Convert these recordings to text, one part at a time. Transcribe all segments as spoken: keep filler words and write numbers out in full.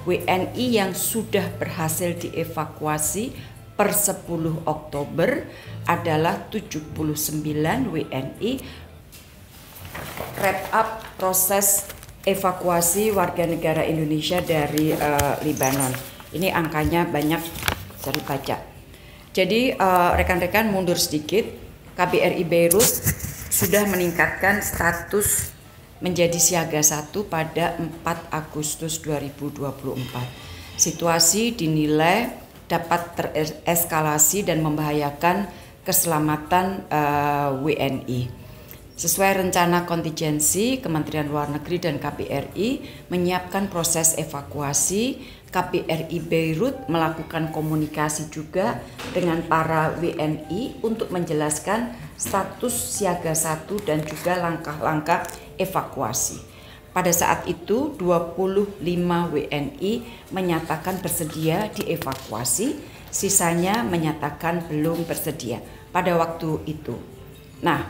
W N I yang sudah berhasil dievakuasi per sepuluh Oktober adalah tujuh puluh sembilan W N I. Wrap up proses evakuasi warga negara Indonesia dari uh, Lebanon. Ini angkanya banyak, saya baca. Jadi rekan-rekan uh, mundur sedikit, K B R I Beirut sudah meningkatkan status menjadi siaga satu pada empat Agustus dua ribu dua puluh empat. Situasi dinilai dapat tereskalasi dan membahayakan keselamatan uh, W N I. Sesuai rencana kontingensi, Kementerian Luar Negeri dan K B R I menyiapkan proses evakuasi. K B R I Beirut melakukan komunikasi juga dengan para W N I untuk menjelaskan status siaga satu dan juga langkah-langkah evakuasi. Pada saat itu dua puluh lima W N I menyatakan bersedia dievakuasi, sisanya menyatakan belum bersedia pada waktu itu. Nah,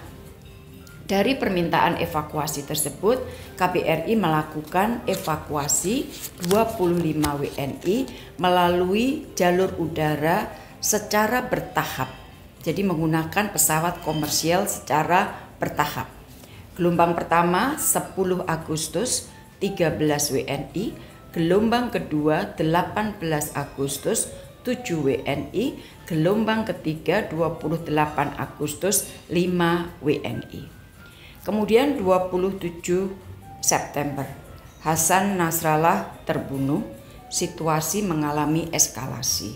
dari permintaan evakuasi tersebut, K B R I melakukan evakuasi dua puluh lima W N I melalui jalur udara secara bertahap. Jadi menggunakan pesawat komersial secara bertahap. Gelombang pertama sepuluh Agustus tiga belas W N I, gelombang kedua delapan belas Agustus tujuh W N I, gelombang ketiga dua puluh delapan Agustus lima W N I. Kemudian dua puluh tujuh September, Hasan Nasrallah terbunuh, situasi mengalami eskalasi.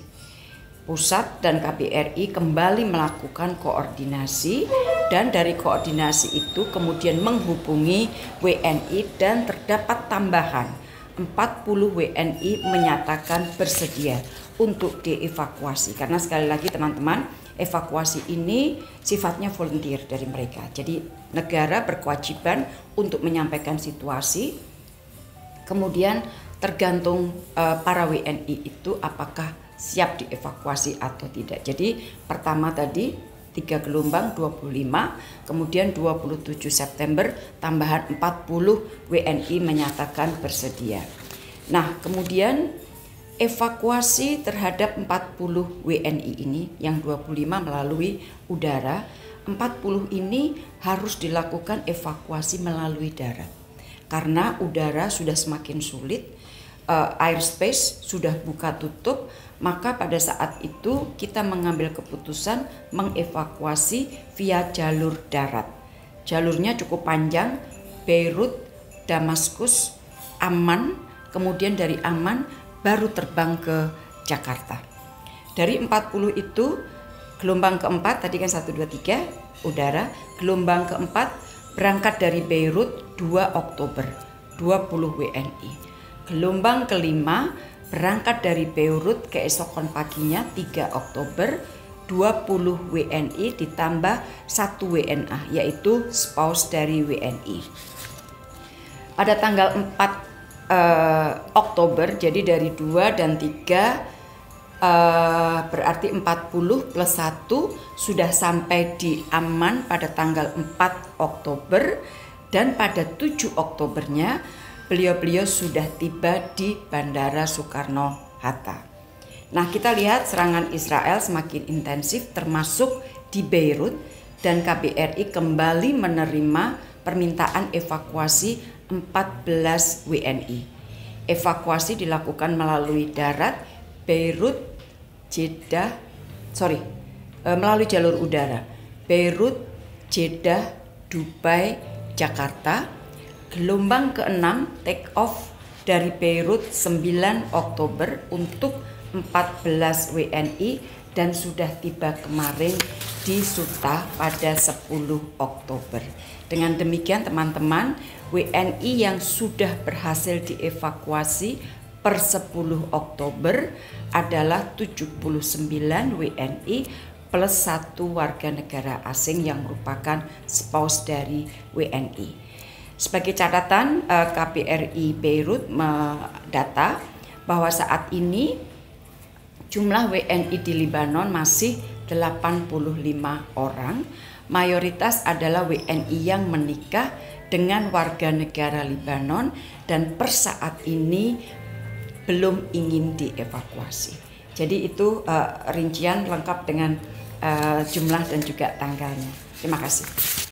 Pusat dan K B R I kembali melakukan koordinasi dan dari koordinasi itu kemudian menghubungi W N I dan terdapat tambahan empat puluh W N I menyatakan bersedia untuk dievakuasi. Karena sekali lagi teman-teman, evakuasi ini sifatnya volunteer dari mereka. Jadi negara berkewajiban untuk menyampaikan situasi, kemudian tergantung uh, para W N I itu apakah siap dievakuasi atau tidak. Jadi pertama tadi tiga gelombang dua puluh lima, kemudian dua puluh tujuh September tambahan empat puluh W N I menyatakan bersedia. Nah, kemudian evakuasi terhadap empat puluh W N I ini yang dua puluh lima melalui udara, empat puluh ini harus dilakukan evakuasi melalui darat. Karena udara sudah semakin sulit, uh, airspace sudah buka tutup, maka pada saat itu kita mengambil keputusan mengevakuasi via jalur darat. Jalurnya cukup panjang, Beirut, Damaskus, Amman, kemudian dari Amman baru terbang ke Jakarta. Dari empat puluh itu, gelombang keempat tadi kan satu dua tiga udara, gelombang keempat berangkat dari Beirut dua Oktober dua puluh W N I. Gelombang kelima berangkat dari Beirut keesokan paginya tiga Oktober dua puluh W N I ditambah satu W N A yaitu spouse dari W N I. Pada tanggal empat uh, Oktober, jadi dari dua dan tiga uh, berarti empat puluh plus satu sudah sampai di Amman pada tanggal empat Oktober, dan pada tujuh Oktobernya beliau-beliau sudah tiba di Bandara Soekarno-Hatta. Nah, kita lihat serangan Israel semakin intensif termasuk di Beirut, dan K B R I kembali menerima permintaan evakuasi empat belas W N I. Evakuasi dilakukan melalui darat, Beirut, Jeddah, sorry, e, melalui jalur udara, Beirut, Jeddah, Dubai, Jakarta. Gelombang keenam take off dari Beirut sembilan Oktober untuk empat belas W N I dan sudah tiba kemarin di Suta pada sepuluh Oktober. Dengan demikian teman-teman, W N I yang sudah berhasil dievakuasi per sepuluh Oktober adalah tujuh puluh sembilan W N I plus satu warga negara asing yang merupakan spouse dari W N I. Sebagai catatan, K B R I Beirut mendata bahwa saat ini jumlah W N I di Lebanon masih delapan puluh lima orang. Mayoritas adalah W N I yang menikah dengan warga negara Lebanon, dan per saat ini belum ingin dievakuasi. Jadi itu uh, rincian lengkap dengan uh, jumlah dan juga tanggalnya. Terima kasih.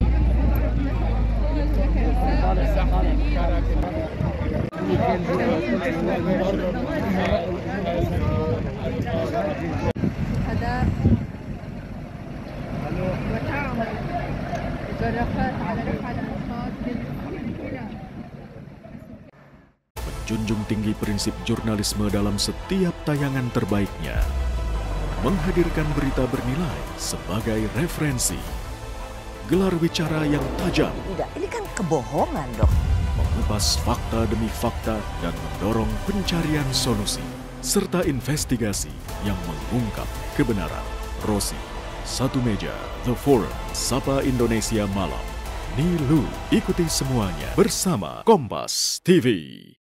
Menjunjung tinggi prinsip jurnalisme dalam setiap tayangan terbaiknya, menghadirkan berita bernilai sebagai referensi, gelar bicara yang tajam. Tidak, ini kan kebohongan, Dok. Mengupas fakta demi fakta dan mendorong pencarian solusi, serta investigasi yang mengungkap kebenaran. Rosi, Satu Meja, The Forum, Sapa Indonesia Malam. Nilu, ikuti semuanya bersama Kompas T V.